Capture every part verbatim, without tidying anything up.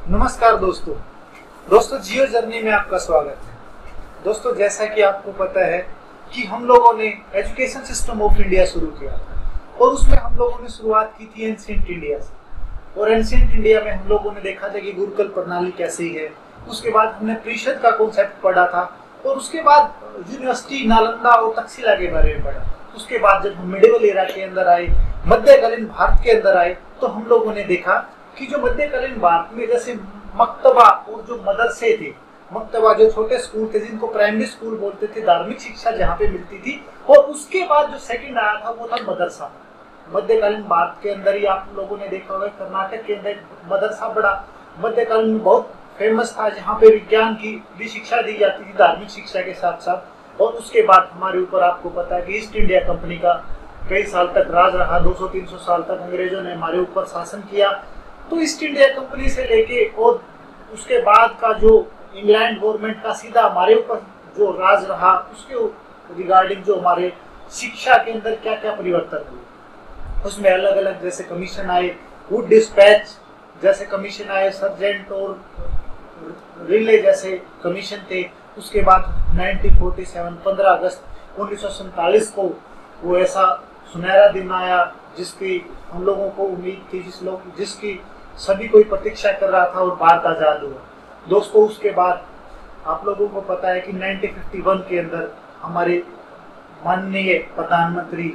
नमस्कार दोस्तों दोस्तों जियो जर्नी में आपका स्वागत है। दोस्तों जैसा कि आपको पता है कि हम लोगों ने एजुकेशन सिस्टम ऑफ इंडिया शुरू किया था और उसमें हम लोगों ने शुरुआत की थी एंशिएंट इंडिया से। और एंशिएंट इंडिया में हम लोगों ने देखा था कि गुरुकुल प्रणाली कैसी है। उसके बाद हमने परिषद का कॉन्सेप्ट पढ़ा था और उसके बाद यूनिवर्सिटी नालंदा और तक्षशिला के बारे में पढ़ा। उसके बाद जब हम मिडिवल एरा के अंदर आए, मध्यकालीन भारत के अंदर आए, तो हम लोगों ने देखा कि जो मध्यकालीन भारत में जैसे मक्तबा और जो मदरसे थे, मक्तबा जो छोटे स्कूल थे जिनको प्राइमरी स्कूल बोलते थे, धार्मिक शिक्षा जहाँ पे मिलती थी, और उसके बाद जो सेकंड आया था वो था मदरसा। मध्यकालीन भारत के अंदर ही आप लोगों ने देखा होगा कर्नाटक के अंदर मदरसा बड़ा मध्यकालीन में बहुत फेमस था, जहाँ पे विज्ञान की भी शिक्षा दी जाती थी धार्मिक शिक्षा के साथ साथ। और उसके बाद हमारे ऊपर आपको पता है कि ईस्ट इंडिया कंपनी का कई साल तक राज रहा, दो सौ तीन सौ साल तक अंग्रेजों ने हमारे ऊपर शासन किया। तो ईस्ट इंडिया कंपनी से लेके और उसके बाद का जो इंग्लैंड गवर्नमेंट का सीधा हमारे ऊपर जो राज रहा, उसके रिगार्डिंग जो हमारे शिक्षा के अंदर क्या क्या परिवर्तन हुए, उसमें अलग अलग जैसे कमीशन आए, वुड डिस्पैच जैसे कमीशन आए, सर्जेंट और रिले जैसे कमीशन थे। उसके बाद उन्नीस सौ सैंतालीस पंद्रह अगस्त उन्नीस सौ सैंतालीस को वो ऐसा सुनहरा दिन आया जिसकी हम लोगों को उम्मीद थी, जिस लोग जिसकी सभी कोई प्रतीक्षा कर रहा था, और भारत आजाद हुआ। दोस्तों उसके बाद आप लोगों को पता है कि उन्नीस सौ इक्यावन के अंदर हमारे माननीय प्रधानमंत्री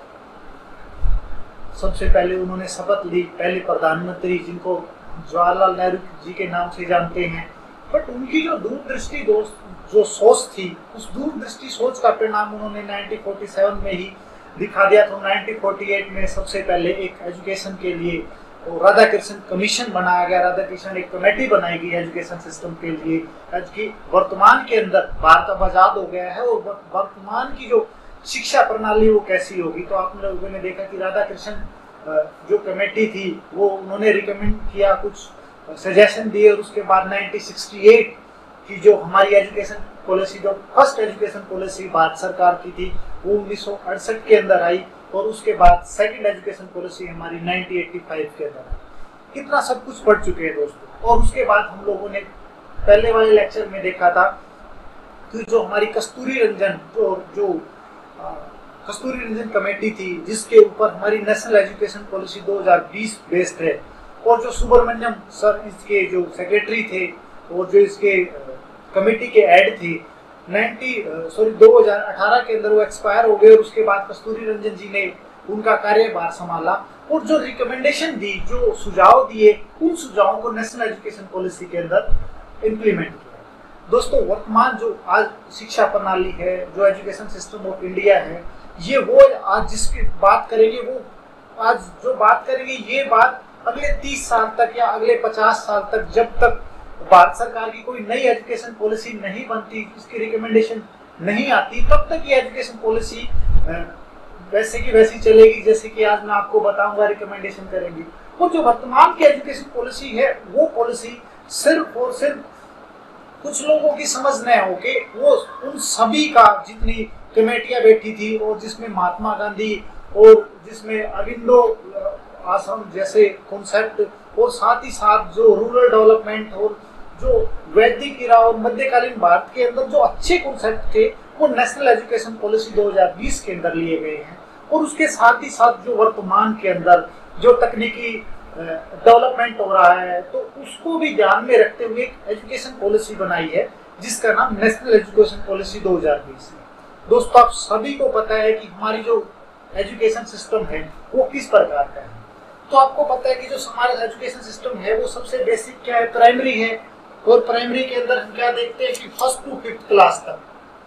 सबसे पहले उन्होंने शपथ ली, पहले प्रधानमंत्री जिनको जवाहरलाल नेहरू जी के नाम से जानते हैं। बट उनकी जो दूरदृष्टि दोस्त जो सोच थी, उस दूरदृष्टि सोच का परिणाम उन्होंने उन्नीस सौ सैंतालीस में ही दिखा दिया। तो उन्नीस सौ अड़तालीस में सबसे पहले एक एजुकेशन के लिए राधा कृष्ण कमीशन बनाया गया। राधा कृष्ण एक कमेटी बनाई गई एजुकेशन सिस्टम के लिए। कि वर्तमान के अंदर भारत अब आजाद हो गया है और वर्तमान की जो शिक्षा प्रणाली वो कैसी होगी। तो आप लोगों ने देखा कि राधा कृष्ण जो कमेटी थी वो उन्होंने रिकमेंड किया, कुछ सजेशन दिए, और उसके बाद उन्नीस सौ अड़सठ की जो हमारी एजुकेशन पॉलिसी, जो फर्स्ट एजुकेशन पॉलिसी भारत सरकार की थी, वो उन्नीस सौ अड़सठ के अंदर आई। और उसके बाद सेकंड एजुकेशन पॉलिसी हमारी उन्नीस सौ पचासी के अंदर आई। कितना सब कुछ पढ़ चुके हैं दोस्तों। और उसके बाद हम लोगों ने पहले वाले लेक्चर में देखा था कि जो हमारी कस्तूरी रंजन जो जो आ, कस्तूरी रंजन कमेटी थी, जिसके ऊपर हमारी नेशनल एजुकेशन पॉलिसी दो हज़ार बीस बेस्ड है, और जो सुब्रमण्यम सर इसके जो सेक्रेटरी थे और जो इसके कमेटी के हेड थे, सॉरी दो हज़ार अठारह के अंदर वो एक्सपायर हो गए। और उसके बाद कस्तूरी रंजन जी ने उनका कार्यभार संभाला और जो रिकमेंडेशन दी, जो सुझाव दिए, उन सुझावों को नेशनल एजुकेशन पॉलिसी के अंदर इम्प्लीमेंट किया। दोस्तों वर्तमान जो आज शिक्षा प्रणाली है, जो एजुकेशन सिस्टम ऑफ इंडिया है, ये वो आज जिसकी बात करेंगे, वो आज जो बात करेंगे ये बात अगले तीस साल तक या अगले पचास साल तक, जब तक भारत सरकार की कोई नई एजुकेशन पॉलिसी नहीं बनती, इसकी रिकमेंडेशन नहीं आती, तब तक ये एजुकेशन पॉलिसी वैसे की वैसी चलेगी जैसे कि आज मैं आपको बताऊंगा, रिकमेंडेशन करेंगी। और जो वर्तमान की एजुकेशन पॉलिसी है, वो पॉलिसी सिर्फ और सिर्फ कुछ लोगों की समझ न हो के वो उन सभी का, जितनी कमेटियां बैठी थी और जिसमें महात्मा गांधी और जिसमें अरविंदो आश्रम जैसे कॉन्सेप्ट, और साथ ही साथ जो रूरल डेवलपमेंट और जो वैदिक इरा और मध्यकालीन भारत के अंदर जो अच्छे कॉन्सेप्ट थे, वो नेशनल एजुकेशन पॉलिसी दो हज़ार बीस के अंदर लिए गए हैं। और उसके साथ ही साथ जो वर्तमान के अंदर जो तकनीकी डेवलपमेंट हो रहा है, तो उसको भी ध्यान में रखते हुए एक एजुकेशन पॉलिसी बनाई है जिसका नाम नेशनल एजुकेशन पॉलिसी दो हज़ार बीस है। दोस्तों आप सभी को पता है कि हमारी जो एजुकेशन सिस्टम है वो किस प्रकार का है। तो आपको पता है कि जो हमारा एजुकेशन सिस्टम है वो सबसे बेसिक क्या है, प्राइमरी है। और प्राइमरी के अंदर हम क्या देखते हैं कि फर्स्ट टू फिफ्थ क्लास तक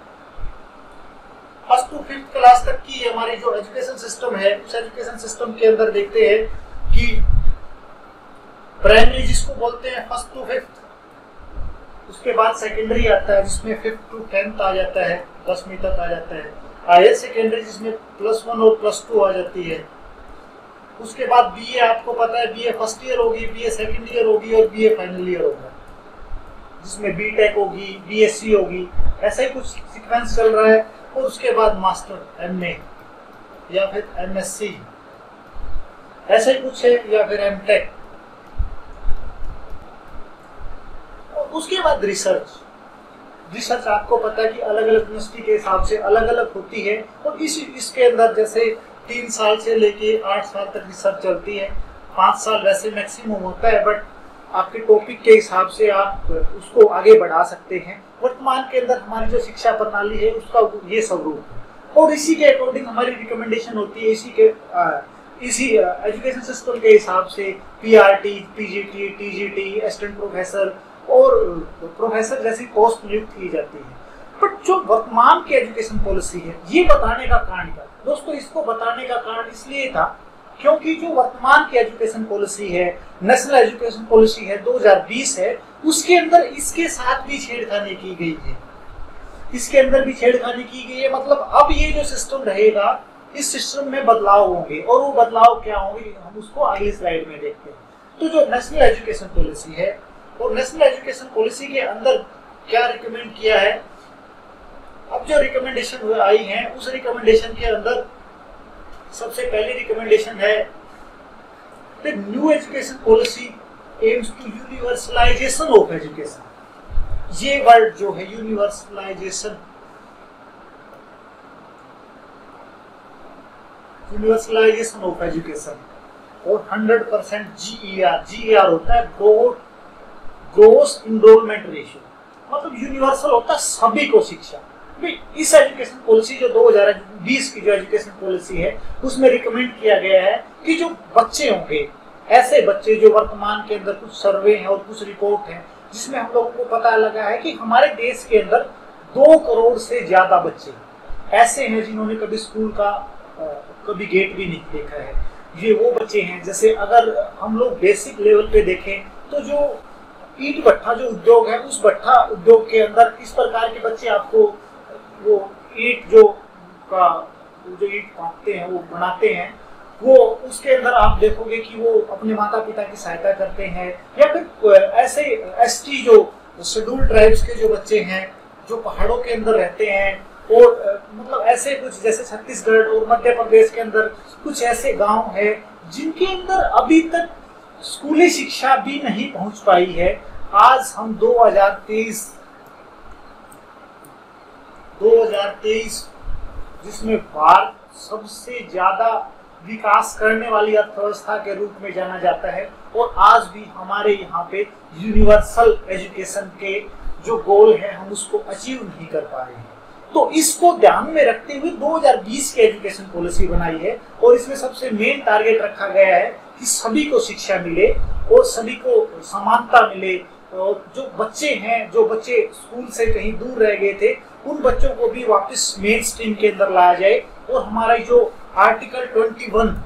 फर्स्ट टू फिफ्थ क्लास तक की हमारी जो एजुकेशन सिस्टम है, उस एजुकेशन सिस्टम के अंदर देखते हैं कि प्राइमरी जिसको बोलते हैं फर्स्ट टू फिफ्थ, उसके बाद सेकेंडरी आता है जिसमें फिफ्थ टू टेंथ आ जाता है, दसवीं तक आ जाता है। हायर सेकेंडरी जिसमें प्लस वन और प्लस टू आ जाती है। उसके बाद बीए, आपको पता है बीए फर्स्ट ईयर होगी, बीए सेकंड ईयर होगी और बीए फाइनल ईयर होगा, जिसमें बीटेक होगी, बीएससी होगी, ऐसा ही कुछ सीक्वेंस चल रहा है। और उसके बाद मास्टर एमए या फिर एमएससी ऐसा ही कुछ है, या फिर एमटेक। उसके बाद रिसर्च। रिसर्च आपको पता है कि अलग अलग यूनिवर्सिटी के हिसाब से अलग अलग होती है, और इस इसके अंदर जैसे तीन साल से लेके आठ साल तक रिसर्च चलती है। पाँच साल वैसे मैक्सिमम होता है, बट आपके टॉपिक के हिसाब से आप उसको आगे बढ़ा सकते हैं। वर्तमान के अंदर हमारी जो शिक्षा प्रणाली है उसका ये स्वरूप है, और इसी के अकॉर्डिंग हमारी रिकमेंडेशन होती है। इसी के आ, इसी एजुकेशन सिस्टम के हिसाब से PRT, PGT, TGT, assistant professor और प्रोफेसर जैसी पोस्ट नियुक्त की जाती है। बट जो वर्तमान की एजुकेशन पॉलिसी है, ये बताने का कारण क्या दोस्तों? इसको बताने का कारण इसलिए था क्योंकि जो वर्तमान की एजुकेशन पॉलिसी है, नेशनल एजुकेशन पॉलिसी है दो हज़ार बीस है, उसके अंदर इसके साथ भी छेड़खानी की गई है। इसके अंदर भी छेड़खानी की गई है, मतलब अब ये जो सिस्टम रहेगा, इस सिस्टम में बदलाव होंगे, और वो बदलाव क्या होंगे हम उसको अगली स्लाइड में देखते हैं। तो जो नेशनल एजुकेशन पॉलिसी है, और नेशनल एजुकेशन पॉलिसी के अंदर क्या रिकमेंड किया है, अब जो रिकमेंडेशन आई है उस रिकमेंडेशन के अंदर सबसे पहली रिकमेंडेशन है the new education policy aims to universalization of education. ये वर्ड जो है यूनिवर्सलाइजेशन, यूनिवर्सलाइजेशन ऑफ एजुकेशन, और हंड्रेड परसेंट जीईआर, जीईआर होता है ग्रोस इनरोलमेंट रेशियो, मतलब यूनिवर्सल होता है सभी को शिक्षा। इस एजुकेशन पॉलिसी जो दो हज़ार बीस की जो एजुकेशन पॉलिसी है उसमें रिकमेंड किया गया है कि जो बच्चे होंगे, ऐसे बच्चे जो वर्तमान के अंदर कुछ सर्वे हैं और कुछ रिपोर्ट हैं जिसमें हम लोगों को पता लगा है कि हमारे देश के अंदर दो करोड़ से ज्यादा बच्चे ऐसे हैं जिन्होंने कभी स्कूल का कभी गेट भी नहीं देखा है। ये वो बच्चे हैं, जैसे अगर हम लोग बेसिक लेवल पे देखें तो जो ईंट भट्ठा जो उद्योग है, उस भट्ठा उद्योग के अंदर इस प्रकार के बच्चे आपको वो ईंट जो का जो ईंट काटते हैं, वो बनाते हैं, वो उसके अंदर आप देखोगे कि वो अपने माता पिता की सहायता करते हैं। या फिर ऐसे एसटी जो शेड्यूल ट्राइब्स के जो बच्चे हैं जो पहाड़ों के अंदर रहते हैं, और मतलब ऐसे कुछ जैसे छत्तीसगढ़ और मध्य प्रदेश के अंदर कुछ ऐसे गांव हैं जिनके अंदर अभी तक स्कूली शिक्षा भी नहीं पहुंच पाई है। आज हम दो हज़ार तेईस दो हज़ार तेईस जिसमें भारत सबसे ज्यादा विकास करने वाली अर्थव्यवस्था के रूप में जाना जाता है, और आज भी हमारे यहाँ पे यूनिवर्सल एजुकेशन के जो गोल है हम उसको अचीव नहीं कर पा रहे हैं। तो इसको ध्यान में रखते हुए दो हज़ार बीस की एजुकेशन पॉलिसी बनाई है, और इसमें सबसे मेन टारगेट रखा गया है कि सभी को शिक्षा मिले और सभी को समानता मिले, और जो बच्चे हैं, जो बच्चे स्कूल से कहीं दूर रह गए थे, उन बच्चों को भी वापस मेन स्ट्रीम के अंदर लाया जाए। और हमारा जो आर्टिकल इक्कीस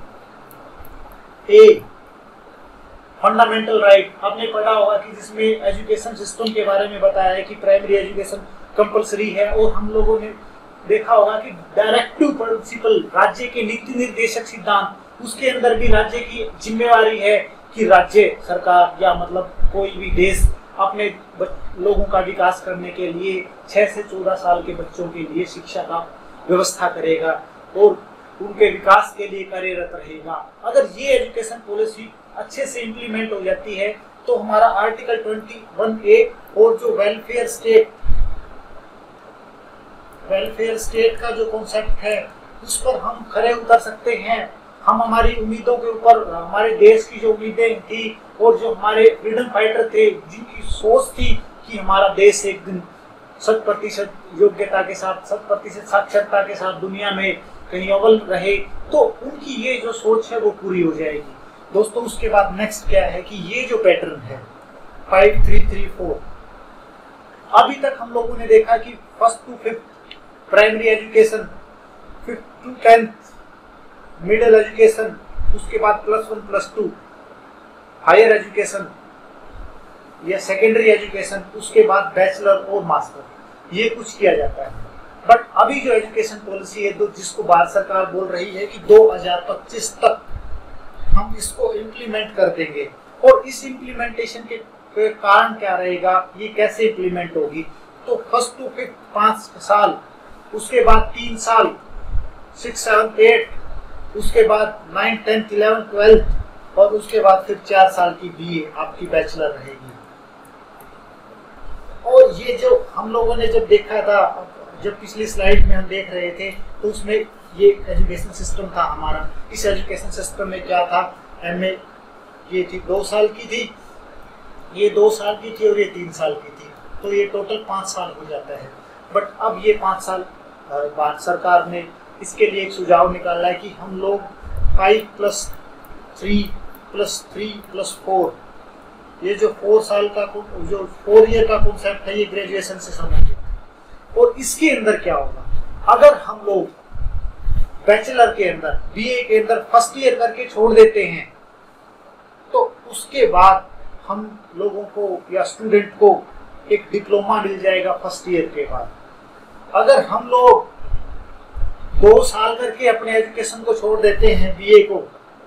ए फंडामेंटल राइट आपने पढ़ा होगा कि जिसमें एजुकेशन सिस्टम के बारे में बताया है कि प्राइमरी एजुकेशन कंपलसरी है, और हम लोगों ने देखा होगा कि डायरेक्टिव प्रिंसिपल, राज्य के नीति निर्देशक सिद्धांत, उसके अंदर भी राज्य की जिम्मेवारी है कि राज्य सरकार या मतलब कोई भी देश अपने लोगों का विकास करने के लिए छह से चौदह साल के बच्चों के लिए शिक्षा का व्यवस्था करेगा और उनके विकास के लिए कार्यरत रहेगा। अगर ये एजुकेशन पॉलिसी अच्छे से इम्प्लीमेंट हो जाती है तो हमारा आर्टिकल इक्कीस ए और जो वेलफेयर स्टेट वेलफेयर स्टेट का जो कॉन्सेप्ट है उस पर हम खरे उतर सकते हैं। हम हमारी उम्मीदों के ऊपर, हमारे देश की जो उम्मीदें थी और जो हमारे फ्रीडम फाइटर थे जिनकी सोच थी कि हमारा देश एक दिन शत प्रतिशत योग्यता के साथ, शत प्रतिशत साक्षरता के साथ दुनिया में कहीं अव्वल रहे, तो उनकी ये जो सोच है वो पूरी हो जाएगी। दोस्तों उसके बाद नेक्स्ट क्या है कि ये जो पैटर्न है फाइव थ्री थ्री फोर, अभी तक हम लोगों ने देखा कि first to fifth primary education, fifth to tenth middle education, उसके बाद plus one plus two higher education या सेकेंडरी एजुकेशन, उसके बाद बैचलर और मास्टर, ये कुछ किया जाता है। बट अभी जो एजुकेशन पॉलिसी है तो जिसको भारत सरकार बोल रही है कि दो हज़ार पच्चीस तक हम इसको इम्प्लीमेंट कर देंगे, और इस इम्प्लीमेंटेशन के कारण क्या रहेगा, ये कैसे इम्प्लीमेंट होगी, तो फर्स्ट टू फिफ्थ पांच साल, उसके बाद तीन साल सिक्स सेवन एट, उसके बाद नाइन टेंथ इलेवन ट्वेल्थ, और उसके बाद फिर चार साल की बीए आपकी बैचलर रहेगी। तो ये जो हम लोगों ने जब देखा था, जब पिछली स्लाइड में हम देख रहे थे, तो उसमें ये एजुकेशन सिस्टम था हमारा। इस एजुकेशन सिस्टम में क्या था, एमए ये थी दो साल की थी, ये दो साल की थी और ये तीन साल की थी, तो ये टोटल पाँच साल हो जाता है। बट अब ये पाँच साल बाद सरकार ने इसके लिए एक सुझाव निकाला है कि हम लोग five plus three plus three plus four, ये जो फोर साल का जो फोर ईयर का कॉन्सेप्ट है, ये ग्रेजुएशन से संबंधित। और इसके अंदर क्या होगा, अगर हम लोग बैचलर के अंदर बीए के अंदर फर्स्ट ईयर करके छोड़ देते हैं, तो उसके बाद हम लोगों को या स्टूडेंट को एक डिप्लोमा मिल जाएगा फर्स्ट ईयर के बाद। अगर हम लोग दो साल करके अपने एजुकेशन को छोड़ देते हैं बीए को,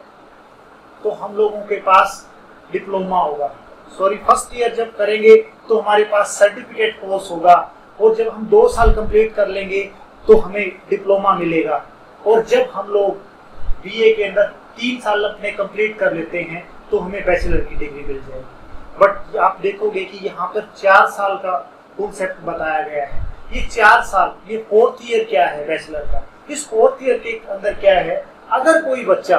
तो हम लोगों के पास डिप्लोमा होगा। सॉरी, फर्स्ट ईयर जब करेंगे तो हमारे पास सर्टिफिकेट कोर्स होगा, और जब हम दो साल कंप्लीट कर लेंगे तो हमें डिप्लोमा मिलेगा। और जब हम लोग बीए के अंदर तीन साल अपने कंप्लीट कर लेते हैं तो हमें बैचलर की डिग्री मिल जाएगी। बट आप देखोगे कि यहाँ पर चार साल का कॉन्सेप्ट बताया गया है। ये चार साल, ये फोर्थ ईयर क्या है बैचलर का, इस फोर्थ ईयर के अंदर क्या है, अगर कोई बच्चा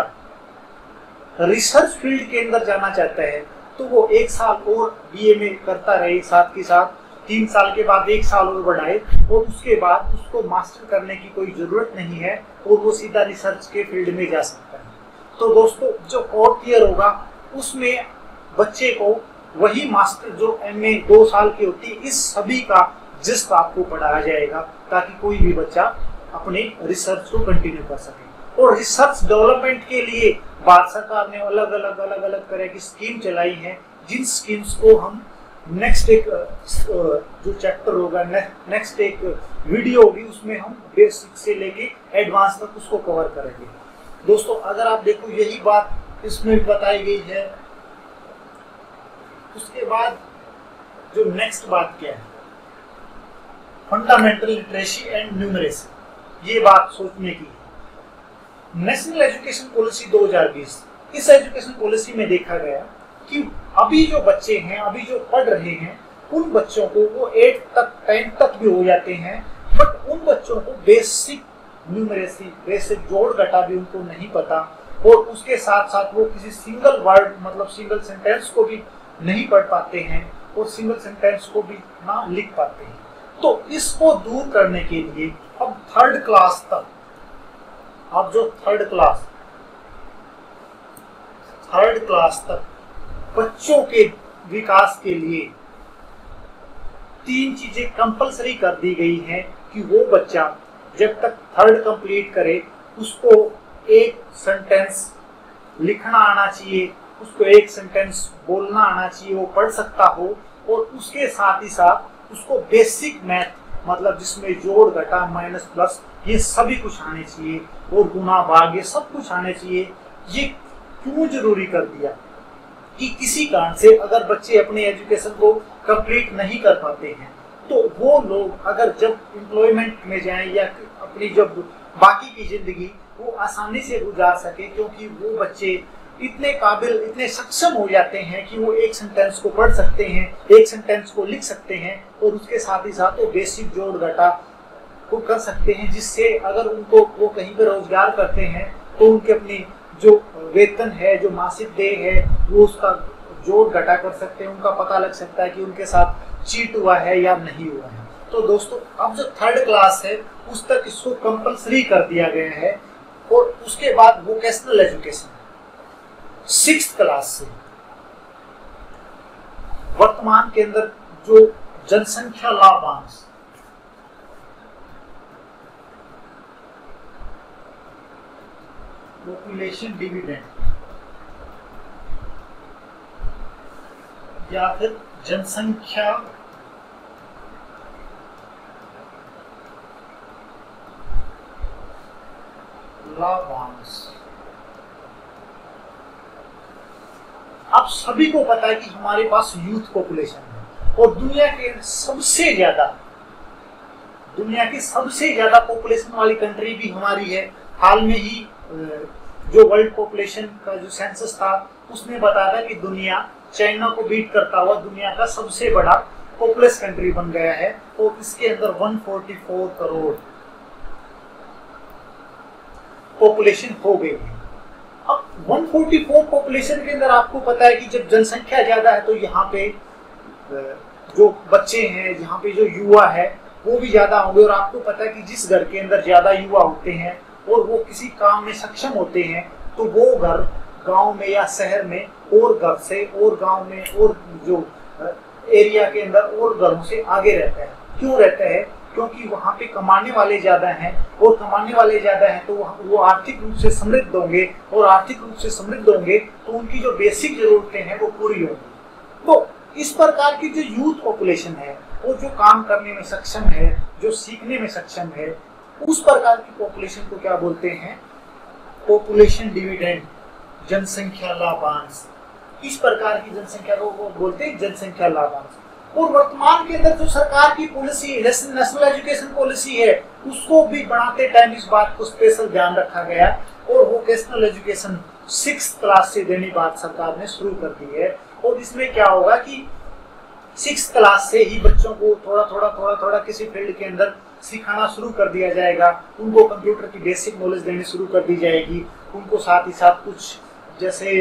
रिसर्च फील्ड के अंदर जाना चाहता है तो वो एक साल और बीए में करता रहे, साथ के साथ तीन साल के बाद एक साल और बढ़ाए, और उसके बाद उसको मास्टर करने की कोई जरूरत नहीं है और वो सीधा रिसर्च के फील्ड में जा सकता है। तो दोस्तों, जो फोर्थ ईयर होगा उसमें बच्चे को वही मास्टर जो एमए दो साल की होती है, इस सभी का जिस्ट आपको पढ़ाया जाएगा, ताकि कोई भी बच्चा अपने रिसर्च को कंटिन्यू कर सके। और रिसर्च डेवलपमेंट के लिए भारत सरकार ने अलग अलग अलग अलग तरह की स्कीम चलाई है, जिन स्कीम्स को हम नेक्स्ट एक जो चैप्टर होगा, नेक्स्ट एक वीडियो होगी, उसमें हम बेसिक से लेके एडवांस तक उसको कवर करेंगे। दोस्तों, अगर आप देखो यही बात इसमें बताई गई है। उसके बाद जो नेक्स्ट बात क्या है, फंडामेंटल लिटरेसी एंड न्यूमरेसी, ये बात सोचने की है। नेशनल एजुकेशन पॉलिसी दो हज़ार बीस, इस एजुकेशन पॉलिसी में देखा गया कि अभी जो बच्चे हैं, अभी जो पढ़ रहे हैं, उन बच्चों को वो एट तक टेंथ तक भी हो जाते हैं, बट उन बच्चों को बेसिक न्यूमरेसी, बेसिक जोड़ घटा भी उनको नहीं पता, और उसके साथ साथ वो किसी सिंगल वर्ड मतलब सिंगल सेंटेंस को भी नहीं पढ़ पाते हैं और सिंगल सेंटेंस को भी ना लिख पाते हैं। तो इसको दूर करने के लिए अब थर्ड क्लास तक, अब जो थर्ड क्लास थर्ड क्लास तक बच्चों के विकास के लिए तीन चीजें कंपलसरी कर दी गई हैं कि वो बच्चा जब तक थर्ड कंप्लीट करे उसको एक सेंटेंस लिखना आना चाहिए, उसको एक सेंटेंस बोलना आना चाहिए, वो पढ़ सकता हो, और उसके साथ ही साथ उसको बेसिक मैथ मतलब जिसमें जोड़ घटा माइनस प्लस ये सभी कुछ आने चाहिए, और गुना भाग ये सब कुछ आने चाहिए। ये क्यों जरूरी कर दिया कि किसी कारण से अगर बच्चे अपने एजुकेशन को कंप्लीट नहीं कर पाते हैं तो वो लोग अगर जब एम्प्लॉयमेंट में जाएं या अपनी जब बाकी की जिंदगी वो आसानी से गुजार सके, क्योंकि वो बच्चे इतने काबिल, इतने सक्षम हो जाते हैं कि वो एक सेंटेंस को पढ़ सकते हैं, एक सेंटेंस को लिख सकते हैं, और उसके साथ ही साथ वो बेसिक जोड़ घटा को कर सकते हैं, जिससे अगर उनको वो कहीं पर रोजगार करते हैं तो उनके अपनी जो वेतन है, जो मासिक देय है, वो उसका जोड़ घटा कर सकते हैं, उनका पता लग सकता है कि उनके साथ चीट हुआ है या नहीं हुआ है। तो दोस्तों, अब जो थर्ड क्लास है उस तक इसको कंपलसरी कर दिया गया है, और उसके बाद वोकेशनल एजुकेशन सिक्स्थ क्लास से। वर्तमान के अंदर जो जनसंख्या लाभांश पॉपुलेशन डिविडेंड या फिर जनसंख्या लाभांश, आप सभी को पता है कि हमारे पास यूथ पॉपुलेशन है, और दुनिया के सबसे ज्यादा दुनिया की सबसे ज्यादा पॉपुलेशन वाली कंट्री भी हमारी है। हाल में ही जो वर्ल्ड पॉपुलेशन का जो सेंसस था उसने बताया कि दुनिया चाइना को बीट करता हुआ दुनिया का सबसे बड़ा पॉपुलस कंट्री बन गया है और इसके अंदर एक सौ चौवालीस करोड़ पॉपुलेशन हो गई है। अब एक सौ चौवालीस पॉपुलेशन के अंदर आपको पता है कि जब जनसंख्या ज्यादा है तो यहाँ पे जो बच्चे हैं, यहाँ पे जो युवा है वो भी ज्यादा होंगे। और आपको पता है कि जिस घर के अंदर ज्यादा युवा होते हैं और वो किसी काम में सक्षम होते हैं तो वो घर गांव में या शहर में और घर से और गांव में और जो एरिया के अंदर और घरों से आगे रहता है। क्यों रहता है? क्योंकि वहाँ पे कमाने वाले ज्यादा हैं और कमाने वाले ज्यादा हैं तो वो आर्थिक रूप से समृद्ध होंगे और आर्थिक रूप से समृद्ध होंगे तो उनकी जो बेसिक जरूरतें हैं वो पूरी होंगी। तो इस प्रकार की जो यूथ पॉपुलेशन है वो जो काम करने में सक्षम है, जो सीखने में सक्षम है, उस प्रकार की पॉपुलेशन को क्या बोलते हैं? पॉपुलेशन डिविडेंड, जनसंख्या लाभांश। इस प्रकार की जनसंख्या को वो बोलते हैं जनसंख्या लाभांश। और वर्तमान के अंदर जो सरकार की पॉलिसी नेशनल एजुकेशन पॉलिसी है उसको भी बनाते टाइम इस बात को स्पेशल ध्यान रखा गया और वोकेशनल एजुकेशन सिक्स क्लास से देनी बात सरकार ने शुरू कर दी है। और इसमें क्या होगा कि सिक्स क्लास से ही बच्चों को थोड़ा थोड़ा थोड़ा थोड़ा किसी फील्ड के अंदर सिखाना शुरू कर दिया जाएगा। उनको कंप्यूटर की बेसिक नॉलेज देनी शुरू कर दी जाएगी। उनको साथ ही साथ कुछ जैसे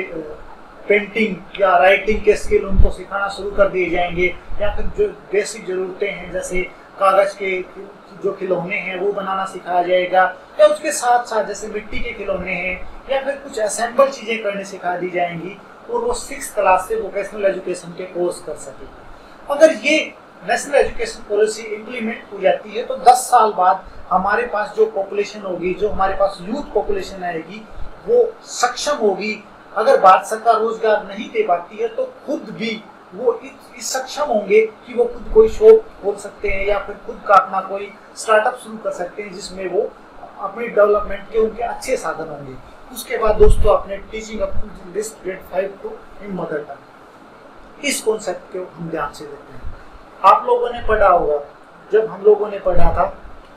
पेंटिंग या राइटिंग के स्किल उनको सिखाना शुरू कर दिए जाएंगे, या फिर जो बेसिक जरूरतें हैं जैसे कागज के जो खिलौने हैं वो बनाना सिखाया जाएगा, या उसके साथ साथ जैसे मिट्टी के खिलौने हैं या फिर कुछ असेंबल चीजें करने सिखा दी जाएंगी और वो सिक्स क्लास से वोकेशनल एजुकेशन के कोर्स कर सके। अगर ये नेशनल एजुकेशन पॉलिसी इम्प्लीमेंट हो जाती है तो दस साल बाद हमारे पास जो पॉपुलेशन होगी, जो हमारे पास यूथ पॉपुलेशन आएगी वो सक्षम होगी। अगर भारत सरकार रोजगार नहीं दे पाती है तो खुद भी वो इस सक्षम होंगे कि वो खुद कोई शॉप खोल सकते हैं या फिर खुद का अपना कोई स्टार्टअप शुरू कर सकते हैं जिसमें वो अपनी डेवलपमेंट के उनके अच्छे साधन होंगे। उसके बाद दोस्तों अपने teaching up to this grade five to in mother tongue, इस कॉन्सेप्ट को हम ध्यान से देखते हैं। आप लोगों ने पढ़ा होगा, जब हम लोगों ने पढ़ा था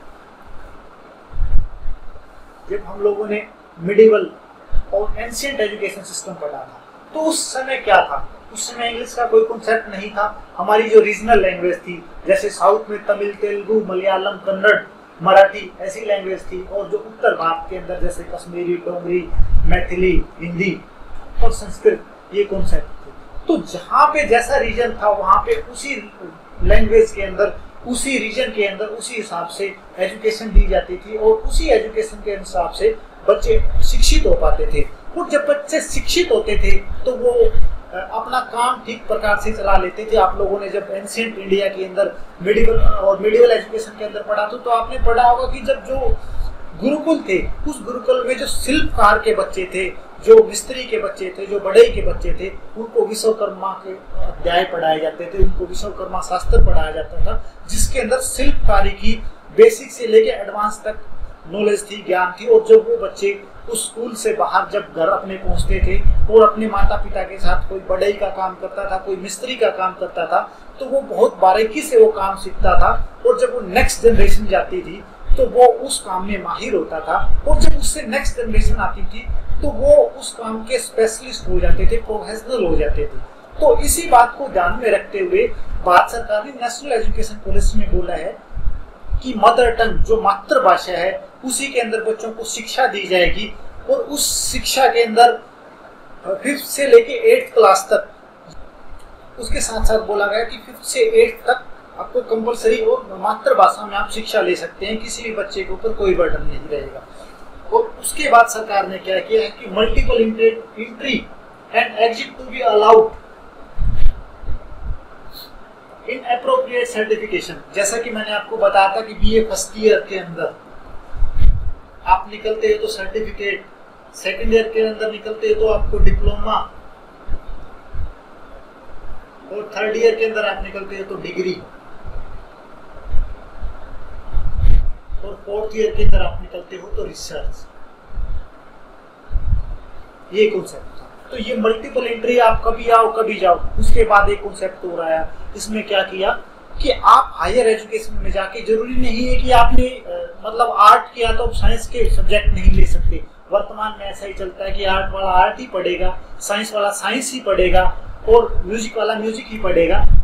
जब हम लोगों ने मिडिवल और एंशिएंट एजुकेशन सिस्टम पढ़ा था तो उस समय क्या था? उस समय इंग्लिश का कोई कॉन्सेप्ट नहीं था। हमारी जो रीजनल लैंग्वेज थी जैसे साउथ में तमिल, तेलुगु, मलयालम, कन्नड़, मराठी ऐसी लैंग्वेज थी और जो उत्तर भारत के अंदर जैसे कश्मीरी, डोगरी, मैथिली, हिंदी और संस्कृत ये कॉन्सेप्ट थे। तो जहाँ पे जैसा रीजन था वहाँ पे उसी लैंग्वेज के अंदर, उसी रीजन के अंदर उसी हिसाब से एजुकेशन दी जाती थी और उसी एजुकेशन के हिसाब से बच्चे शिक्षित हो पाते थे। और जब बच्चे शिक्षित होते थे तो वो अपना काम ठीक प्रकार से चला लेते थे। आप लोगों ने जब एंशिएंट इंडिया के अंदर मिडिवल और मिडिवल एजुकेशन के अंदर पढ़ा था तो आपने पढ़ा होगा कि जब जो गुरुकुल थे उस गुरुकुल में जो शिल्पकार के बच्चे थे, जो मिस्त्री के बच्चे थे, जो बढ़ई के बच्चे थे, उनको विश्वकर्मा के अध्याय पढ़ाए जाते थे, उनको विश्वकर्मा शास्त्र पढ़ाया जाता था जिसके अंदर शिल्पकारी की बेसिक से लेके एडवांस तक नॉलेज थी, ज्ञान थी। और जब वो बच्चे उस स्कूल से बाहर जब घर अपने पहुंचते थे और अपने माता पिता के साथ कोई बढ़ई का काम करता था, कोई मिस्त्री का काम करता था तो वो बहुत बारीकी से वो काम सीखता था। और जब वो नेक्स्ट जनरेशन जाती थी तो वो उस काम में माहिर होता था और जब उससे नेक्स्ट जनरेशन आती थी तो वो उस काम के स्पेशलिस्ट हो जाते थे, प्रोफेशनल हो जाते थे। तो इसी बात को ध्यान में रखते हुए भारत सरकार ने नेशनल एजुकेशन पॉलिसी में बोला है कि मदर टंग जो मातृभाषा है उसी के अंदर बच्चों को शिक्षा दी जाएगी और उस शिक्षा के अंदर फिफ्थ से लेके एट्थ क्लास तक, उसके साथ साथ बोला गया कि फिफ्थ से एट्थ तक आपको कंपलसरी और मातृभाषा में आप शिक्षा ले सकते हैं, किसी भी बच्चे के ऊपर कोई बर्डन नहीं रहेगा। और उसके बाद सरकार ने क्या किया है कि multiple entry and exit to be allowed in appropriate certification. जैसा कि मैंने आपको बताया था कि बीए फर्स्ट ईयर के अंदर आप निकलते हैं तो सर्टिफिकेट, सेकंड ईयर के अंदर निकलते हैं तो आपको डिप्लोमा, और थर्ड ईयर के अंदर आप निकलते हैं तो डिग्री, और फोर्थ ईयर के अंदर आप निकलते हो तो रिसर्च। ये कॉन्सेप्ट था। तो ये मल्टीपल एंट्री, आप कभी आओ कभी जाओ। उसके बाद एक कॉन्सेप्ट हो रहा है, इसमें क्या किया कि आप हायर एजुकेशन में जाके, जरूरी नहीं है कि आपने मतलब आर्ट किया तो साइंस के सब्जेक्ट नहीं ले सकते। वर्तमान में ऐसा ही चलता है कि आर्ट वाला आर्ट ही पढ़ेगा, साइंस वाला साइंस ही पढ़ेगा और म्यूजिक वाला म्यूजिक ही पढ़ेगा।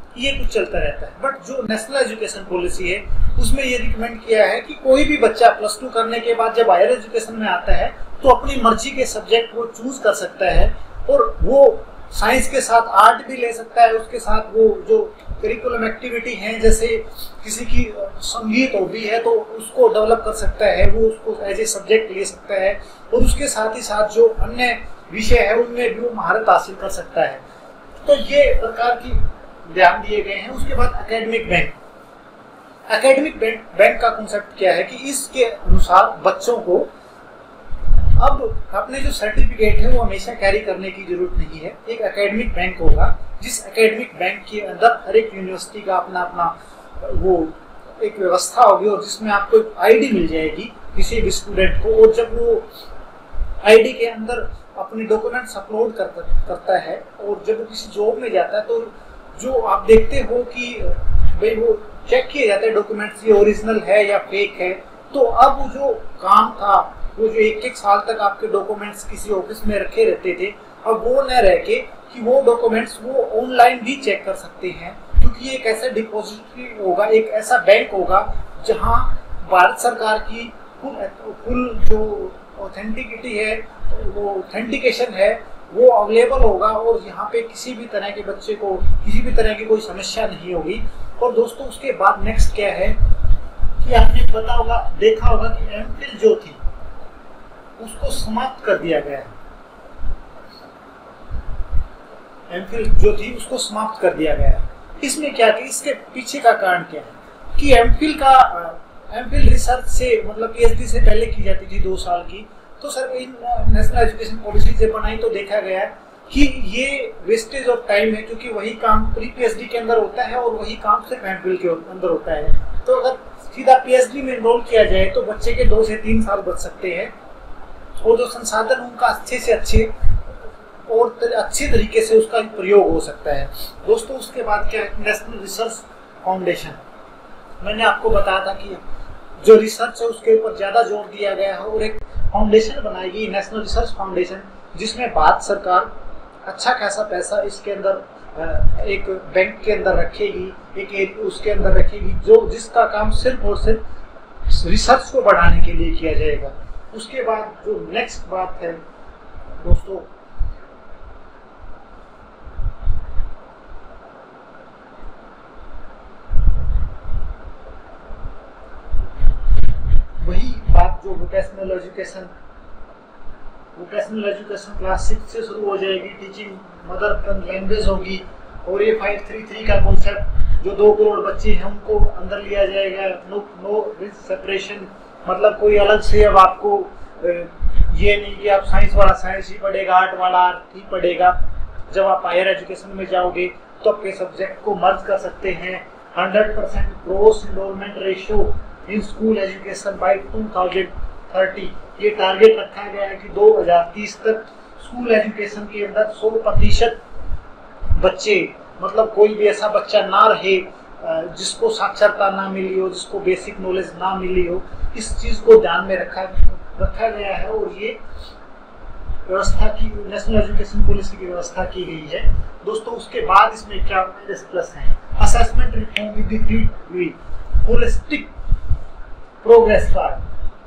ये कुछ चलता रहता है। बट जो नेशनल एजुकेशन पॉलिसी है उसमें ये रिकमेंड किया है कि कोई भी बच्चा प्लस टू करने के बाद जब हायर एजुकेशन में आता है तो अपनी मर्जी के सब्जेक्ट वो चूज कर सकता है, और वो साइंस के साथ आर्ट भी ले सकता है, उसके साथ वो जो करिकुलम एक्टिविटी हैं, जैसे किसी की संगीत हॉबी है तो उसको डेवलप कर सकता है, वो उसको एज ए सब्जेक्ट ले सकता है, और उसके साथ ही साथ जो अन्य विषय है उनमें भी वो महारत हासिल कर सकता है। तो ये प्रकार की ध्यान दिए गए हैं। उसके बाद academic bank. Academic bank bank का कॉन्सेप्ट क्या है कि इसके अनुसार बच्चों को अब अपने जो सर्टिफिकेट है वो हमेशा कैरी करने की जरूरत नहीं है। एक एकेडमिक बैंक होगा, जिस एकेडमिक बैंक के अंदर हर एक यूनिवर्सिटी का अपना अपना वो एक व्यवस्था होगी, और जिसमें आपको एक आईडी मिल जाएगी किसी भी स्टूडेंट को, और जब वो आईडी के अंदर अपने डॉक्यूमेंट्स अपलोड कर, करता है और जब वो किसी जॉब में जाता है तो जो आप देखते हो कि भाई वो चेक किए जाते हैं डॉक्यूमेंट्स ये ओरिजिनल है या फेक है। तो अब जो काम था, वो जो एक एक साल तक आपके डॉक्यूमेंट्स किसी ऑफिस में रखे रहते थे, अब वो न रह के कि वो डॉक्यूमेंट्स वो ऑनलाइन भी चेक कर सकते हैं, क्योंकि एक ऐसा डिपॉजिटरी होगा, एक ऐसा बैंक होगा जहां भारत सरकार की फुल फुल जो ऑथेंटिकिटी है, वो ऑथेंटिकेशन है, वो अवेलेबल होगा, और यहाँ पे किसी भी तरह के बच्चे को किसी भी तरह की कोई समस्या नहीं होगी। और दोस्तों उसके बाद नेक्स्ट क्या है कि आपने पता होगा देखा होगा कि एमफिल जो थी उसको समाप्त कर दिया गया है। एमफिल जो थी उसको समाप्त कर दिया गया है। इसमें क्या कि इसके पीछे का कारण क्या है कि एमफिल का एमफिल रिसर्च से मतलब पीएचडी से पहले की जाती थी दो साल की। तो sir in national education policy से बनाई तो देखा गया है कि ये वेस्टेज ऑफ टाइम है, क्योंकि वही काम प्री पीएचडी के अंदर होता है और वही काम सिर्फ एमफिल के अंदर होता है। तो अगर सीधा पीएचडी में एनरोल किया जाए तो बच्चे के दो से तीन साल बच सकते हैं, और जो संसाधन उनका अच्छे से अच्छे और अच्छे तरीके से उसका प्रयोग हो सकता है। दोस्तों उसके बाद क्या है, नेशनल रिसर्च फाउंडेशन। मैंने आपको बताया था कि जो रिसर्च है उसके ऊपर ज्यादा जोर दिया गया है, और एक फाउंडेशन बनाई गई नेशनल रिसर्च फाउंडेशन, जिसमें भारत सरकार अच्छा खासा पैसा इसके अंदर एक बैंक के अंदर रखेगी, एक उसके अंदर रखेगी जो जिसका काम सिर्फ और सिर्फ रिसर्च को बढ़ाने के लिए किया जाएगा। उसके बाद जो नेक्स्ट बात है दोस्तों, वही बात जो vocational education vocational education class six से शुरू हो जाएगी, टीचिंग मदर टंग लैंग्वेज होगी, और ये फाइव थ्री थ्री का कॉन्सेप्ट जो दो करोड़ बच्चे हैं उनको अंदर लिया जाएगा। नो नो रिस्क सेपरेशन, मतलब कोई अलग से अब आपको ये नहीं कि आप साइंस वाला साइंस ही पढ़ेगा, आर्ट वाला आर्ट ही पढ़ेगा। जब आप हायर एजुकेशन में जाओगे तो आपके सब्जेक्ट को मर्ज कर सकते हैं। Hundred percent gross enrolment ratio in school education by two thousand thirty, ये टारगेट रखा गया है कि दो हज़ार तीस तक स्कूल एजुकेशन के अंदर सौ प्रतिशत बच्चे, मतलब कोई भी ऐसा बच्चा ना रहे जिसको साक्षरता ना मिली हो, जिसको बेसिक नॉलेज ना मिली हो। इस चीज को ध्यान में रखा रखा गया है, और ये व्यवस्था की नेशनल एजुकेशन पॉलिसी की व्यवस्था की गई है। दोस्तों उसके बाद इसमें क्या प्लस है, assessment reform with the three V, holistic progress card.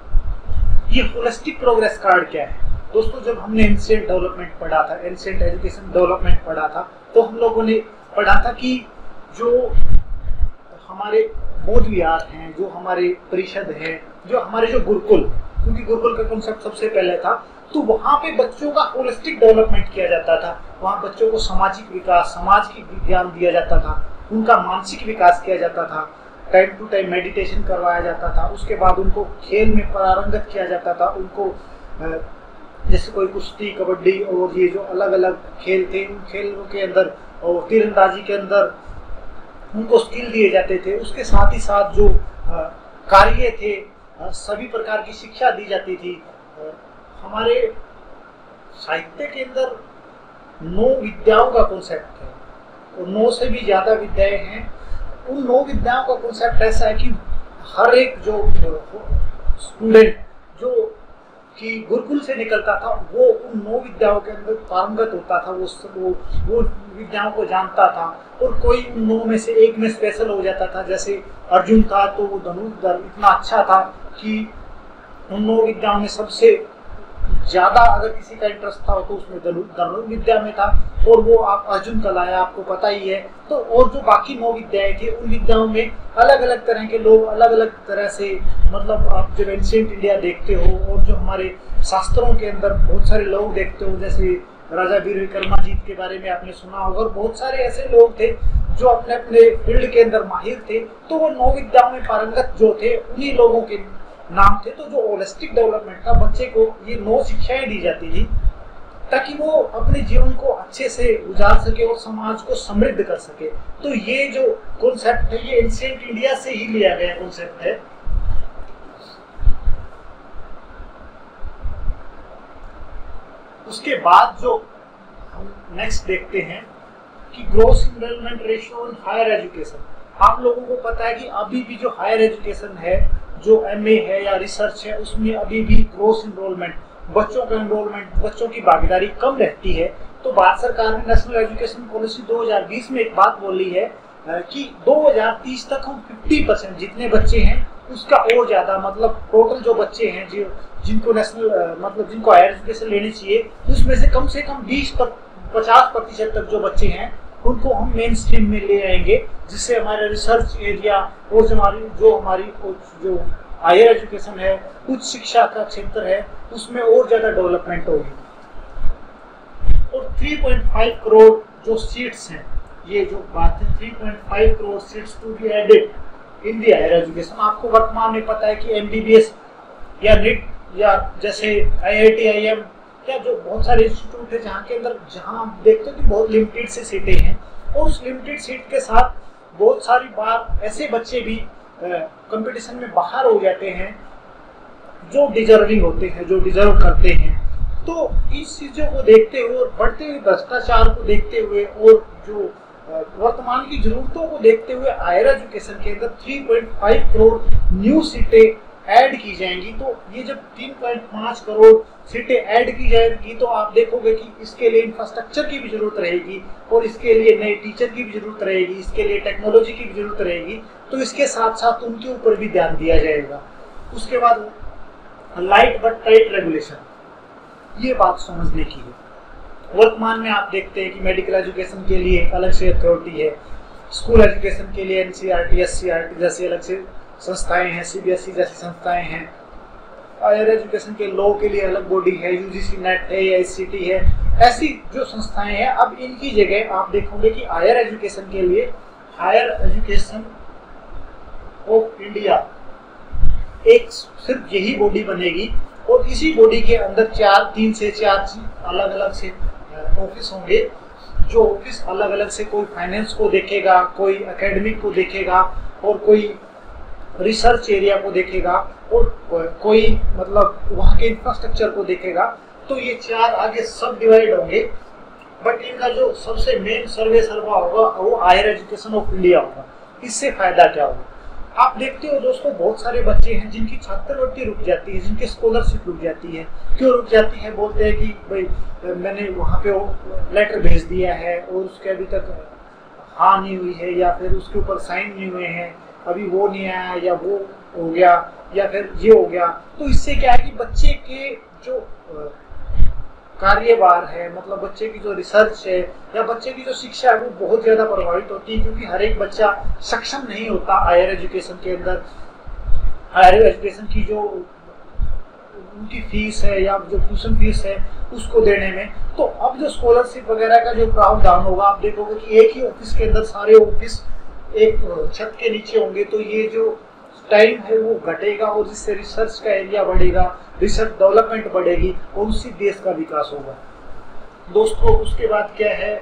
ये होलिस्टिक प्रोग्रेस कार्ड क्या है दोस्तों? जब हमने एंशिएंट डेवलपमेंट पढ़ा था, एंशिएंट एजुकेशन डेवलपमेंट पढ़ा था, तो हम लोगों ने पढ़ा था कि जो हमारे बोध विहार हैं, जो हमारे परिषद है, जो हमारे जो गुरुकुल, क्योंकि गुरुकुल का कॉन्सेप्ट सबसे पहले था, तो वहाँ पे बच्चों का होलिस्टिक डेवलपमेंट किया जाता था। वहाँ बच्चों को सामाजिक विकास, समाज की ज्ञान दिया जाता था, उनका मानसिक विकास किया जाता था, टाइम टू टाइम मेडिटेशन करवाया जाता था। उसके बाद उनको खेल में पारंगत किया जाता था, उनको जैसे कोई कुश्ती, कबड्डी और ये जो अलग अलग खेल थे, उन खेलों के अंदर और तीरंदाजी के अंदर उनको स्किल दिए जाते थे। उसके साथ ही साथ जो कार्य थे, सभी प्रकार की शिक्षा दी जाती थी। हमारे साहित्य के अंदर नौ विद्याओं का कॉन्सेप्ट है, और नौ से भी ज्यादा विद्याएं हैं। उन नौ विद्याओं का कॉन्सेप्ट ऐसा है कि हर एक जो स्टूडेंट जो कि गुरुकुल से निकलता था, वो उन नौ विद्याओं के अंदर पारंगत होता था। वो वो वो विद्याओं को जानता था और कोई उन नौ में से एक में स्पेशल हो जाता था। जैसे अर्जुन था तो वो धनुर्धर इतना अच्छा था कि उन नौ विद्याओं में सबसे ज्यादा अगर किसी का इंटरेस्ट था तो उसमें धनुर्विद्या विद्या में था, और वो आप अर्जुन कहलाया, आपको पता ही है। तो और जो बाकी नौ विद्याएं थी उन विद्याओं में अलग अलग तरह के लोग अलग अलग तरह से, मतलब आप जब एंशिएंट इंडिया देखते हो और जो हमारे शास्त्रों के अंदर बहुत सारे लोग देखते हो, जैसे राजा वीर विक्रमाजीत के बारे में आपने सुना होगा, और बहुत सारे ऐसे लोग थे जो अपने अपने फील्ड के अंदर माहिर थे। तो वो नौ विद्याओं में पारंगत जो थे उन्हीं लोगों के नाम थे। तो जो होलिस्टिक डेवलपमेंट था, बच्चे को ये नौ शिक्षाएं दी जाती थी ताकि वो अपने जीवन को अच्छे से गुजार सके और समाज को समृद्ध कर सके। तो ये जो कॉन्सेप्ट है ये एंशिएंट इंडिया से ही लिया गया कॉन्सेप्ट है। उसके बाद जो हम नेक्स्ट देखते हैं कि gross enrolment ratio in higher education. आप लोगों को पता है कि अभी भी जो हायर एजुकेशन है, जो एमए है या रिसर्च है, उसमें अभी भी ग्रोस एनरोलमेंट, बच्चों का एनरोलमेंट, बच्चों की भागीदारी कम रहती है। तो भारत सरकार ने नेशनल एजुकेशन पॉलिसी दो हज़ार बीस में एक बात बोली है कि दो हज़ार तीस तक हम पचास परसेंट जितने बच्चे हैं उसका और ज्यादा, मतलब टोटल जो बच्चे हैं जो जिनको नेशनल मतलब जिनको हायर एजुकेशन लेनी चाहिए उसमें से कम से कम बीस पर पचास प्रतिशत तक जो बच्चे हैं उनको हम मेन स्ट्रीम में ले आएंगे, जिससे हमारे रिसर्च एरिया और जो हमारी जो हमारी जो हायर एजुकेशन है, उच्च शिक्षा का क्षेत्र है, उसमें और ज्यादा डेवलपमेंट होगी। और तीन पॉइंट पाँच करोड़ जो सीट्स हैं, ये जो बात है तीन पॉइंट पाँच crore seats to be added in the higher education. आपको वर्तमान में पता है कि एमबीबीएस या नीट या जैसे आईआईटी आईएम या जो बहुत सारे इंस्टीट्यूट है जहाँ के अंदर जहाँ आप देखते हो कि बहुत लिमिटेड से सीटें हैं, और उस लिमिटेड सीट के साथ बहुत सारी बार ऐसे बच्चे भी कंपटीशन में बाहर हो जाते हैं जो डिजर्विंग होते हैं, जो डिजर्व करते हैं। तो इस चीजों को देखते हुए और बढ़ते हुए भ्रष्टाचार को देखते हुए और जो वर्तमान की जरूरतों को देखते हुए हायर एजुकेशन के अंदर तीन पॉइंट पाँच करोड़ न्यू सीटें ऐड की जाएंगी। तो ये जब तीन पॉइंट पाँच करोड़ सीटें ऐड की जाएगी तो आप देखोगे कि इसके लिए इंफ्रास्ट्रक्चर की भी जरूरत रहेगी और इसके लिए नए टीचर की भी जरूरत रहेगी, इसके लिए टेक्नोलॉजी की भी जरूरत रहेगी। तो इसके साथ साथ उनके ऊपर भी ध्यान दिया जाएगा। उसके बाद लाइट बट टाइट रेगुलेशन, ये बात समझने की है। वर्तमान में आप देखते हैं कि मेडिकल एजुकेशन के लिए अलग से अथॉरिटी है, स्कूल एजुकेशन के लिए एनसीईआरटी, एससीईआरटी जैसी अलग से संस्थाएं हैं, सीबीएसई जैसी संस्थाएं हैं। हायर एजुकेशन के लॉ के लिए अलग बॉडी है, यूजीसी नेट है या एससीटी है, ऐसी जो संस्थाएं हैं। अब इनकी जगह आप देखोगे कि हायर एजुकेशन के लिए हायर एजुकेशन ऑफ इंडिया एक सिर्फ यही बॉडी बनेगी, और इसी बॉडी के अंदर चार तीन से चार अलग अलग से ऑफिस होंगे। जो ऑफिस अलग अलग से कोई फाइनेंस को देखेगा, कोई एकेडमिक को देखेगा, और कोई रिसर्च एरिया को देखेगा, और कोई मतलब वहाँ के इंफ्रास्ट्रक्चर को देखेगा। तो ये चार आगे सब डिवाइड होंगे, बट इनका जो सबसे मेन सर्वे सर्वा होगा वो हायर एजुकेशन ऑफ इंडिया होगा। इससे फायदा क्या होगा? आप देखते हो दोस्तों, बहुत सारे बच्चे हैं जिनकी छात्रवृत्ति रुक जाती है, जिनकी स्कॉलरशिप रुक जाती है। क्यों रुक जाती है? बोलते हैं कि भाई मैंने वहाँ पे लेटर भेज दिया है और उसके अभी तक हाँ नहीं हुई है, या फिर उसके ऊपर साइन नहीं हुए हैं, अभी वो नहीं आया, या वो हो गया, या फिर ये हो गया। तो इससे क्या है कि बच्चे के जो कार्यभार है, मतलब बच्चे की जो रिसर्च है या बच्चे की जो शिक्षा है वो बहुत ज्यादा प्रभावित होती है, क्योंकि हर एक बच्चा सक्षम नहीं होता हायर एजुकेशन के अंदर हायर एजुकेशन की जो उनकी फीस है या जो ट्यूशन फीस है उसको देने में। तो अब जो स्कॉलरशिप वगैरह का जो प्रावधान होगा, आप देखोगे कि एक ही ऑफिस के अंदर सारे ऑफिस एक छत के नीचे होंगे। तो ये जो टाइम है वो घटेगा, और जिससे रिसर्च का एरिया बढ़ेगा, रिसर्च डेवलपमेंट बढ़ेगी, और उसी देश का विकास होगा। दोस्तों उसके बाद क्या है,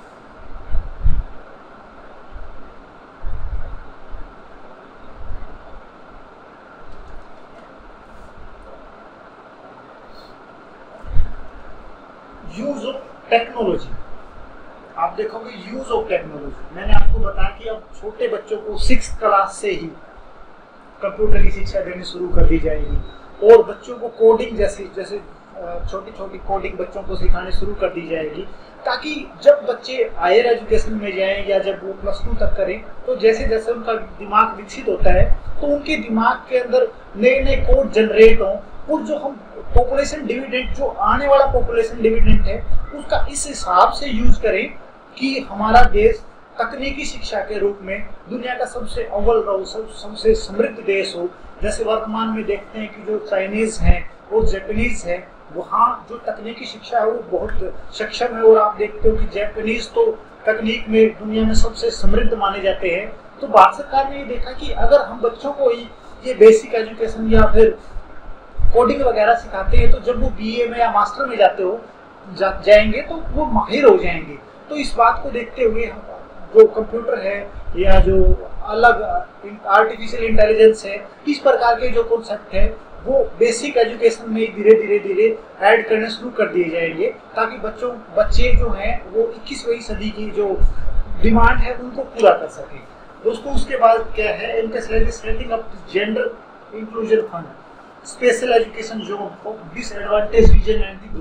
यूज ऑफ टेक्नोलॉजी। आप देखोगे यूज ऑफ टेक्नोलॉजी, मैंने आपको बताया कि अब छोटे बच्चों को सिक्स क्लास से ही कंप्यूटर की शिक्षा देनी शुरू कर दी जाएगी, और बच्चों को कोडिंग जैसी जैसे छोटी छोटी कोडिंग बच्चों को सिखानी शुरू कर दी जाएगी, ताकि जब बच्चे हायर एजुकेशन में जाएं या जब वो प्लस टू तक करें तो जैसे जैसे उनका दिमाग विकसित होता है तो उनके दिमाग के अंदर नए नए कोड जनरेट हों, और जो हम पॉपुलेशन डिविडेंड, जो आने वाला पॉपुलेशन डिविडेंड है, उसका इस हिसाब से यूज करें कि हमारा देश तकनीकी शिक्षा के रूप में दुनिया का सबसे अव्वल रहो, सब सबसे समृद्ध देश हो। जैसे वर्तमान में देखते हैं कि जो चाइनीज हैं और जापानीज हैं, वहाँ जो तकनीकी शिक्षा है वो बहुत सक्षम है, और आप देखते हो कि जापानीज तो तकनीक में दुनिया में सबसे समृद्ध माने जाते हैं। तो भारत सरकार ने ये देखा कि अगर हम बच्चों को ये बेसिक एजुकेशन या फिर कोडिंग वगैरह सिखाते हैं तो जब वो बीए में या मास्टर में जाते हो जा, जाएंगे तो वो माहिर हो जाएंगे। तो इस बात को देखते हुए जो कंप्यूटर है या जो अलग आर्टिफिशियल इंटेलिजेंस है, इस प्रकार के जो कॉन्सेप्ट है वो बेसिक एजुकेशन में धीरे धीरे धीरे ऐड करने शुरू कर दिए जाएंगे, ताकि बच्चों बच्चे जो हैं वो इक्कीसवीं सदी की जो डिमांड है उनको पूरा कर सके। दोस्तों उसके बाद क्या है, इनके setting up gender inclusion fund, special education zone for disadvantage region and the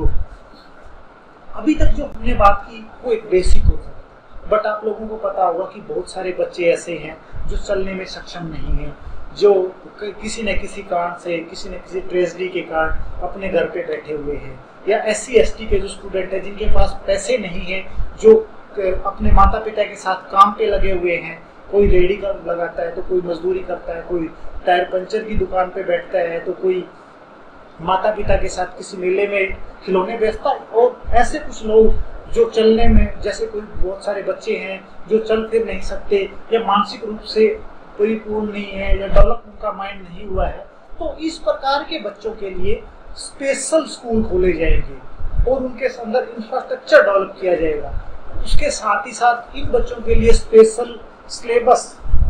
group. अभी तक जो हमने बात की वो एक बेसिक हो सकता है, बट आप लोगों को पता होगा कि बहुत सारे बच्चे ऐसे हैं जो चलने में सक्षम नहीं हैं, जो किसी न किसी कारण से, किसी न किसी ट्रेजेडी के कारण अपने घर पे बैठे हुए हैं, या एस सी एस टी के जो स्टूडेंट हैं जिनके पास पैसे नहीं हैं, जो अपने माता पिता के साथ काम पे लगे हुए हैं, कोई रेडी का लगाता है तो कोई मजदूरी करता है, कोई टायर पंचर की दुकान पे बैठता है, तो कोई माता पिता के साथ किसी मेले में खिलौने बेचता है, और ऐसे कुछ लोग जो चलने में, जैसे कोई बहुत सारे बच्चे हैं जो चल फिर नहीं सकते या मानसिक रूप से परिपूर्ण नहीं है या डेवलप उनका माइंड नहीं हुआ है, तो इस प्रकार के बच्चों के लिए स्पेशल स्कूल खोले जाएंगे और उनके अंदर इंफ्रास्ट्रक्चर डेवलप किया जाएगा। उसके साथ ही साथ इन बच्चों के लिए स्पेशल सिलेबस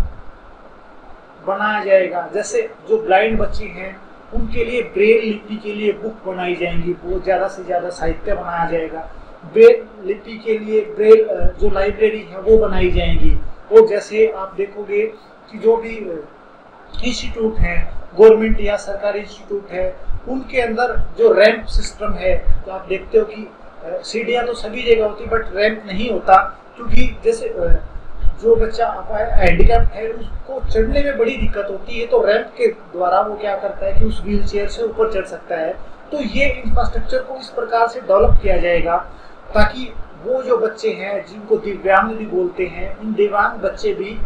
बनाया जाएगा। जैसे जो ब्लाइंड बच्चे हैं उनके लिए ब्रेल लिपि के लिए बुक बनाई जाएंगी, बहुत ज़्यादा से ज़्यादा साहित्य बनाया जाएगा। ब्रेल लिपि के लिए ब्रेल जो लाइब्रेरी है वो बनाई जाएंगी। और जैसे आप देखोगे कि जो भी इंस्टीट्यूट हैं, गवर्नमेंट या सरकारी इंस्टीट्यूट है, उनके अंदर जो रैंप सिस्टम है, तो आप देखते हो कि सीढ़ियाँ तो सभी जगह होती बट रैंप नहीं होता, क्योंकि जैसे जो बच्चा हैंडीकैप्ड है उसको चढ़ने में बड़ी दिक्कत होती है, तो रैंप के द्वारा वो क्या करता है कि उस व्हील चेयर से ऊपर चढ़ सकता है। तो ये इंफ्रास्ट्रक्चर को इस प्रकार से डेवलप किया जाएगा ताकि वो जो बच्चे हैं जिनको दिव्यांग भी बोलते हैं, इन दिव्यांग बच्चे भी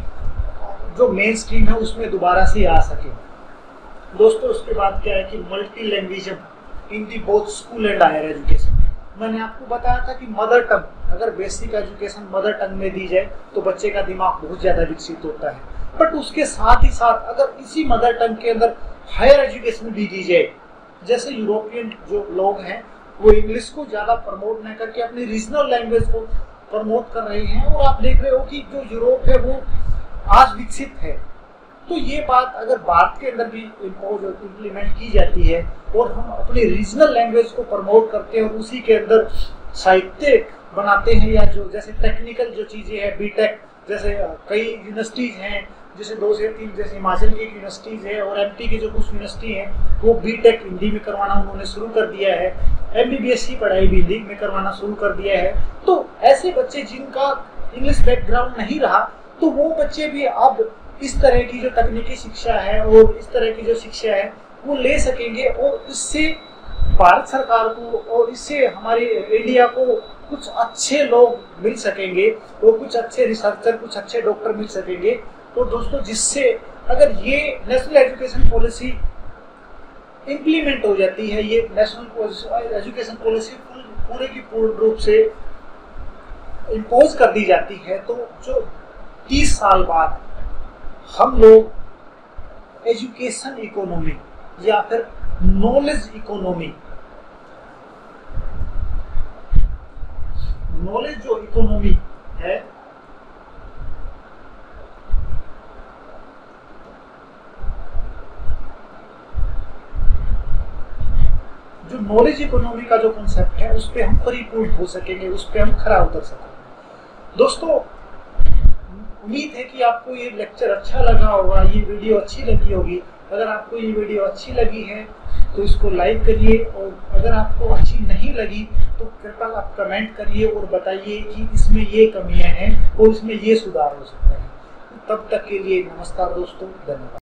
जो मेन स्ट्रीम है उसमें दोबारा से आ सके। दोस्तों उसके बाद क्या है कि multi language in the both school and higher education. मैंने आपको बताया था कि मदर टंग, अगर बेसिक एजुकेशन मदर टंग में दी जाए तो बच्चे का दिमाग बहुत ज़्यादा विकसित होता है, बट उसके साथ ही साथ अगर इसी मदर टंग के अंदर हायर एजुकेशन भी दी जाए, जैसे यूरोपियन जो लोग हैं वो इंग्लिश को ज़्यादा प्रमोट न करके अपनी रीजनल लैंग्वेज को प्रमोट कर रहे हैं, और आप देख रहे हो कि जो यूरोप है वो आज विकसित है। तो ये बात अगर भारत के अंदर भी इम्पोज इम्प्लीमेंट की जाती है और हम अपनी रीजनल लैंग्वेज को प्रमोट करते हैं और उसी के अंदर साहित्य बनाते हैं, या जो जैसे टेक्निकल जो चीज़ें हैं, बीटेक जैसे कई यूनिवर्सिटीज़ हैं, जैसे दो से तीन, जैसे हिमाचल की यूनिवर्सिटीज़ है और एमपी की जो कुछ यूनिवर्सिटी हैं वो बीटेक हिंदी में करवाना उन्होंने शुरू कर दिया है, एमबीबीएस की पढ़ाई भी हिंदी में करवाना शुरू कर दिया है। तो ऐसे बच्चे जिनका इंग्लिश बैकग्राउंड नहीं रहा, तो वो बच्चे भी अब इस तरह की जो तकनीकी शिक्षा है और इस तरह की जो शिक्षा है वो ले सकेंगे, और इससे भारत सरकार को और इससे हमारे इंडिया को कुछ अच्छे लोग मिल सकेंगे और कुछ अच्छे रिसर्चर, कुछ अच्छे डॉक्टर मिल सकेंगे। तो दोस्तों जिससे अगर ये नेशनल एजुकेशन पॉलिसी इम्प्लीमेंट हो जाती है, ये नेशनल एजुकेशन पॉलिसी पूरे की पूर्ण रूप से इम्पोज कर दी जाती है, तो जो तीस साल बाद हम लोग एजुकेशन इकोनॉमी या फिर नॉलेज इकोनॉमी, नॉलेज जो इकोनॉमी है जो नॉलेज इकोनॉमी का जो कॉन्सेप्ट है उस पर हम परिपूर्ण हो सकेंगे, उस पर हम खरा उतर सकेंगे। दोस्तों उम्मीद है कि आपको ये लेक्चर अच्छा लगा होगा, ये वीडियो अच्छी लगी होगी। अगर आपको ये वीडियो अच्छी लगी है तो इसको लाइक करिए, और अगर आपको अच्छी नहीं लगी तो कृपया आप कमेंट करिए और बताइए कि इसमें ये कमियां हैं और इसमें ये सुधार हो सकता है। तब तक के लिए नमस्कार दोस्तों, धन्यवाद।